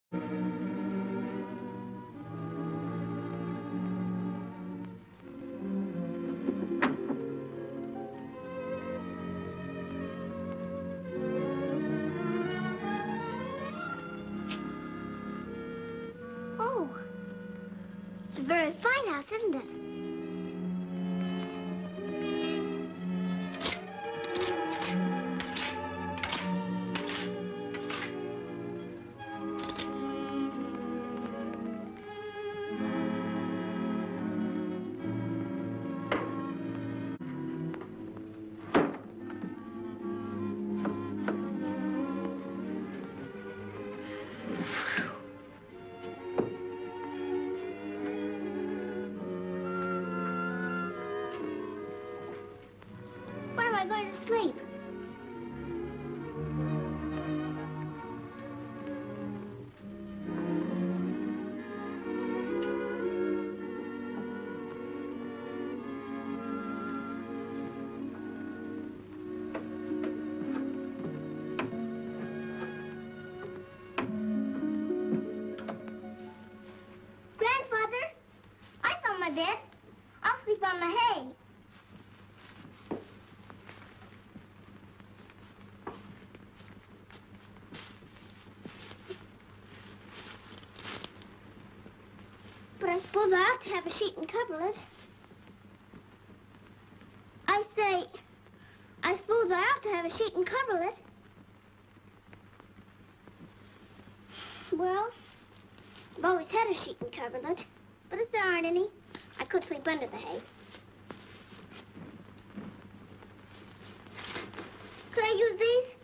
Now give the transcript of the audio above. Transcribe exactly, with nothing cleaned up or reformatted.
Oh, it's a very fine house, isn't it? Where am I going to sleep? Grandfather, I found my bed. I'll sleep on the hay. But I suppose I ought to have a sheet and coverlet. I say, I suppose I ought to have a sheet and coverlet. Well, I've always had a sheet and coverlet, but if there aren't any, I could sleep under the hay. Could I use these?